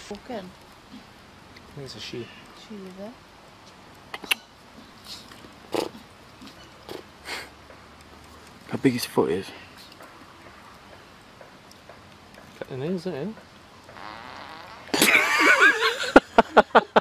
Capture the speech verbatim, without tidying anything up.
Walk in. I think it's a she. She there. How big his foot is. Cut the nails in.